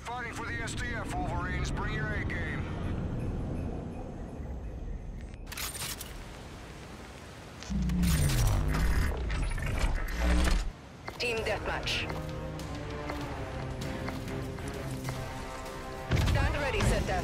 fighting for the SDF, Wolverines. Bring your A game. Team deathmatch. Stand ready, ZF.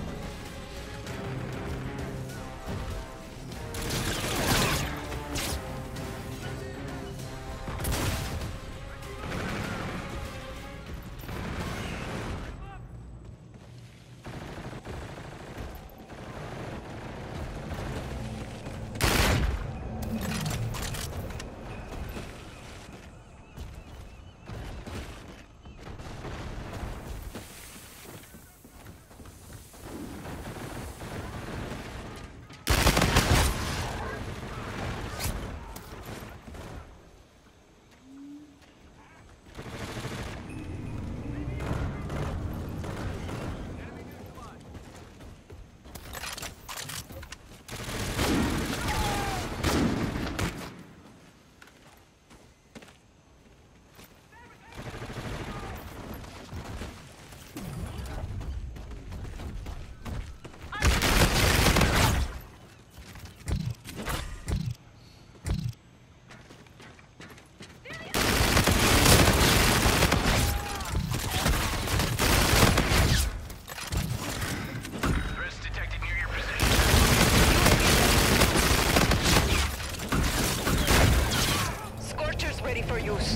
Ready for use.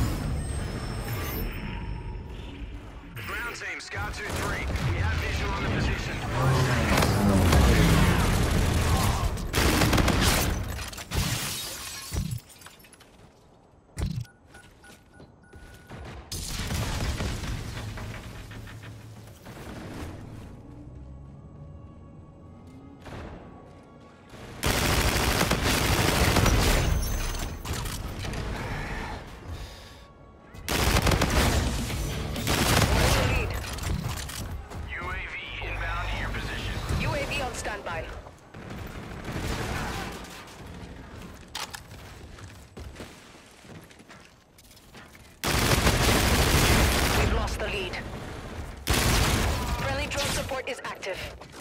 Ground team, Scout 2-3. We have visual on the position. Standby. We've lost the lead. Friendly drone support is active.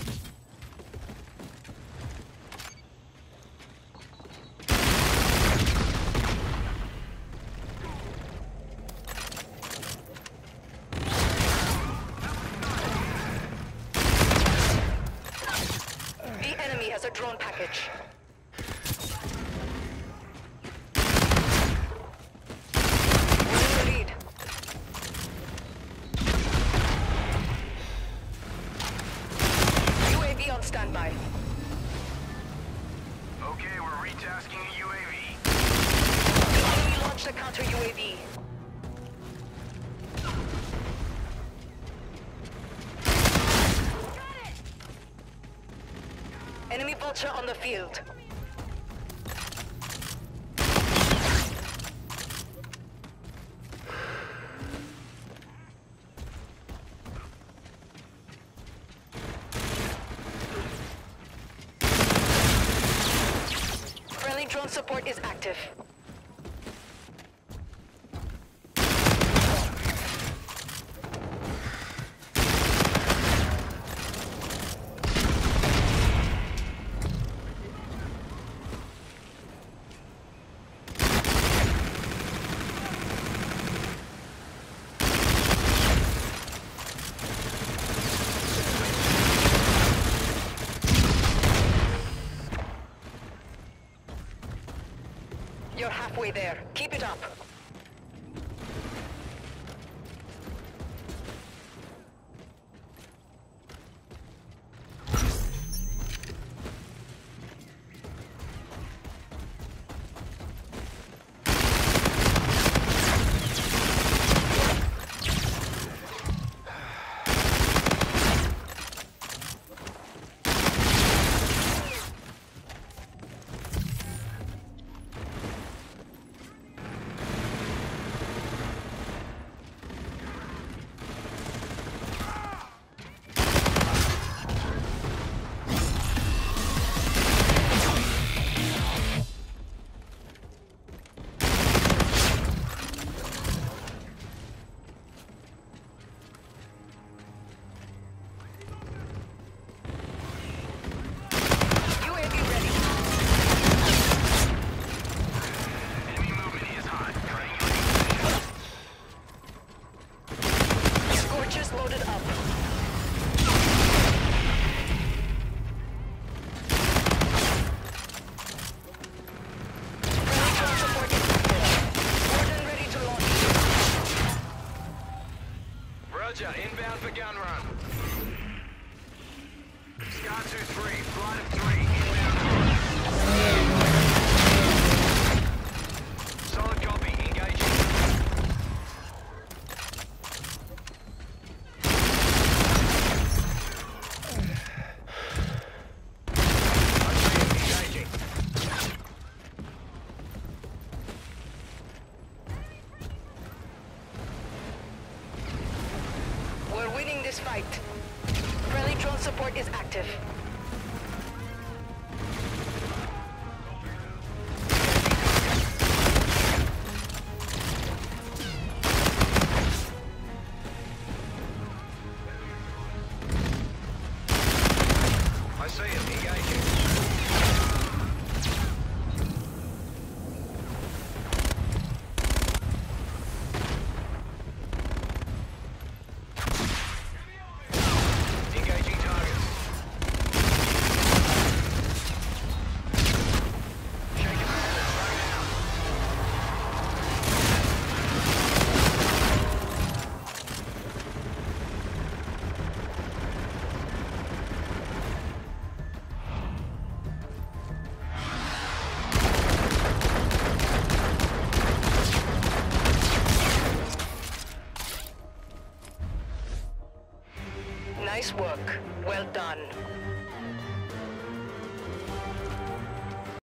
Has a drone package. We're in the lead. UAV on standby. Okay, we're retasking a UAV. The enemy launched a counter UAV. Enemy Vulture on the field. Friendly drone support is active. You're halfway there. Keep it up. Roger, inbound for gun run. Scar 2-3, flight of 3, inbound. Solid copy, engaging. Engaging. We're winning this fight. Friendly drone support is active. I see him, engaging. Engaging targets. Shake it out, let's throw it out. Nice work. Well done.